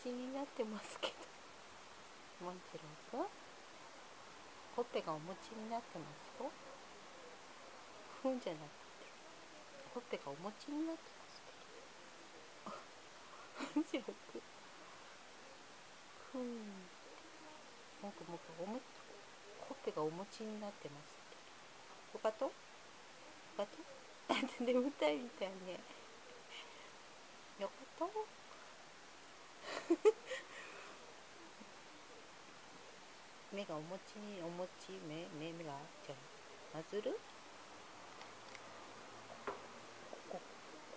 ちになってますけど、もんじろうくん、ほっぺがお餅になってますよ。ふんじゃなくて、ほっぺがお餅になってますけど。もんじろうくん、ふん、もくもくほっぺがお餅になってますけど。よかとよかとだって眠たいみたいね。よかと目がお餅に、お餅、目が、じゃあ、まずるここ、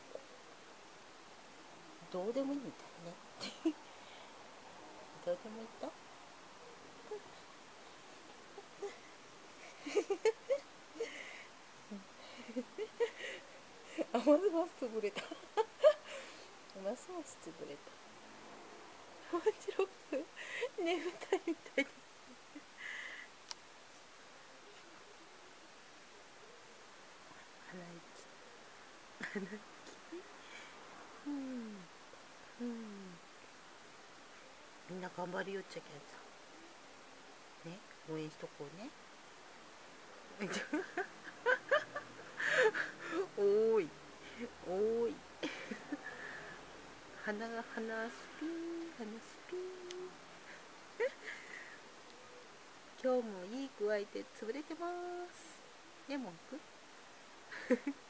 どうでもいいみたいね。どうでもいいとあ、ますます潰れた。ますます潰れた。面白く眠たいみたいです。鼻息。鼻息。うん。うん。みんな頑張りよっちゃけんさ。ね、応援しとこうね。おーい。おーい。鼻スピーン、鼻スピーン。今日もいい具合で潰れてます。ね、文句